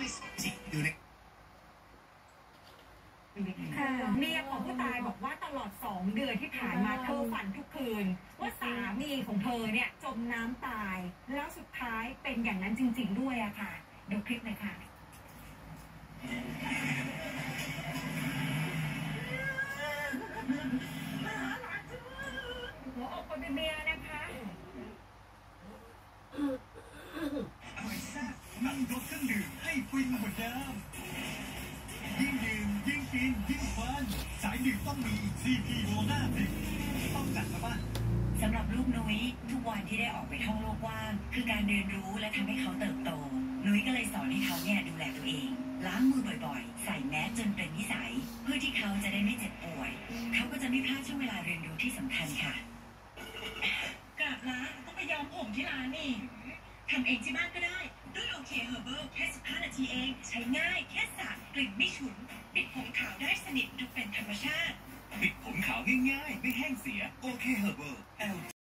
อยู่ในเมียของผู้ตายบอกว่าตลอด2 เดือนที่ผ่านมาเธอฝันทุกคืนว่าสามีของเธอเนี่ยจมน้ำตายแล้วสุดท้ายเป็นอย่างนั้นจริงๆด้วยอะค่ะดูคลิปหน่อยค่ะหัวอกคนเป็นเมียนะคะอร่อยแซ่บนั่งรถเครื่องดื่มให้ฟินเหมือนเดิมยิ่งดื่มยิ่งกินยิ่งฟันสายดื่มต้องมี CP โมนาสิต้องจัดมาบ้างสำหรับลูกนุ้ยทุกวันที่ได้ออกไปท่องโลกกว้างคือการเรียนรู้และทำให้เขาเติบโตนุ้ยก็เลยสอนให้เขาเนี่ยดูแลตัวเองล้างมือบ่อยๆใส่แมสจนเป็นนิสัยเพื่อที่เขาจะได้ไม่เจ็บป่วยเขาก็จะไม่พลาดช่วงเวลาเรียนรู้ที่สำคัญค่ะกราบลาต้องไปย้อมผมที่ร้านนี่ทำเองที่บ้านก็ได้ด้วยโอเคเฮอร์เบิลแค่15 นาทีเองใช้ง่ายแค่สระกลิ่นไม่ฉุนปิดผมขาวได้สนิทดูเป็นธรรมชาติปิดผมขาวง่ายๆไม่แห้งเสียโอเคเฮอร์เบิล